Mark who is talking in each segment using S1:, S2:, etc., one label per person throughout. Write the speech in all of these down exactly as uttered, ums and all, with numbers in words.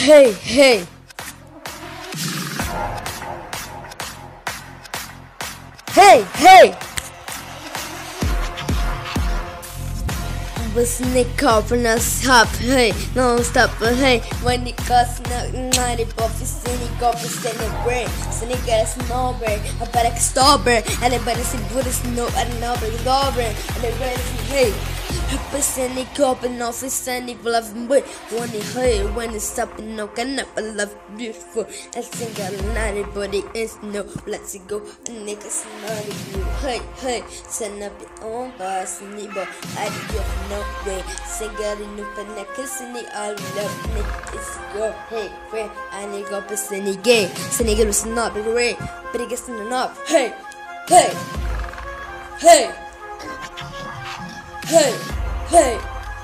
S1: Hey, hey. Hey, hey. Sneak up and I stop, hey, no stop, hey. When it goes not ninety buffy, sneak up and send it brain. Sneak at a snowbird, I bet I can stop it. And I better see Buddhist no, I don't know, but it's over. And I better see, hey. But sneak up and off and send it love and wait. When it hurt, when it's stopping, no, can up, I love beautiful. I think I ninety, but it is no, let's go. And niggas naughty, you, hey, hey. Send up your own boss, and you, but I don't know. Single in the necklace in the all love it's go hey friend I need go piss in the gay Single was not big ray but it gets enough hey hey hey hey hey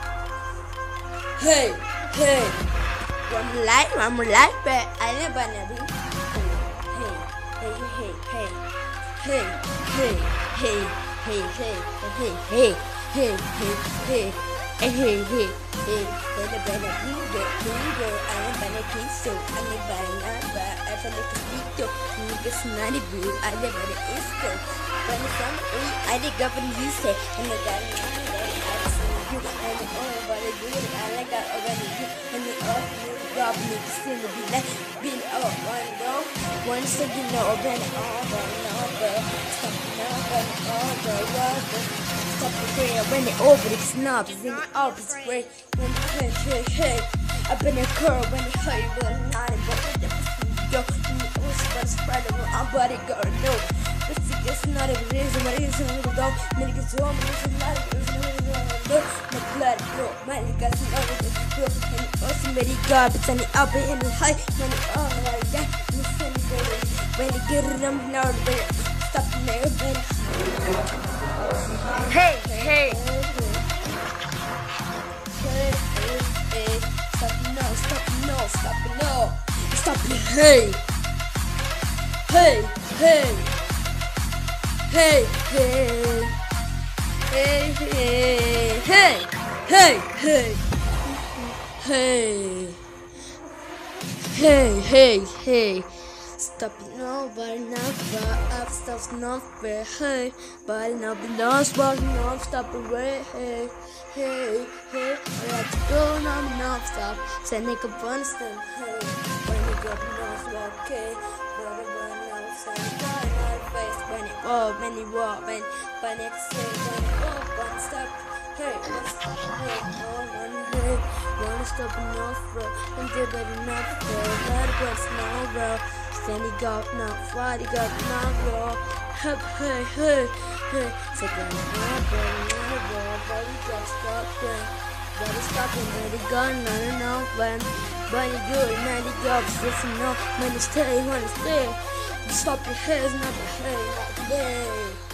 S1: hey hey one light one light but I never never hey hey hey hey hey hey hey hey hey hey Hey, hey, hey, hey, hey, hey, hey, better, better, bigger, bigger, I'm gonna kiss you, I'm gonna number, I'm gonna kiss you, niggas not a boo, I'm gonna kiss you, when it's on the way, I dig up and you say, and I got number, I see you, and the only body do it, I like that already, and the other job niggas seem to be like, been up, one go, one second, no, open over, number, stop, number, over, over. Stop the day when it over the snobs in the opposite way. When hey hey hey, I've been a girl when it hurt, but not in but the yo. And the ocean but spread it, I'm body girl no. But see, it's not a reason, but it's a little dog. Niggas home, it's not a reason, no. My blood, no, my niggas know it is good. And the ocean, but it got it's on the upper and the high. When it all like that, you send it when it get it, I'm not there. Stop the nigga, baby. Hey, hey, hey, hey, stop no, stop no, stop no, stop hey, hey, hey, hey, hey, hey, hey, hey, hey, hey, hey, hey, hey, hey. Stop it now, but enough, but I've stopped enough, but hey, but enough, enough, but enough, stop away, hey, hey, hey, I have to go now, enough, stop, send it up on stand, hey, when you got enough, okay, but it went out, send it on my face, when it walk, when it walk, when, when it say, when it walk, one stop, hey, one stop, hey, one, one, hey, one stop enough, bro, and did it enough, bro, not a good snow, bro. Sandy got now, Friday got now, bro. Hey, hey, hey, hey. So then, now, bro, now, bro, body got stopped, then. Body stopped, and then they got none, no, when. Bunny good, man, they got listen, no. When it's stay, when it's stay. Stop your heads, not the head, not the day.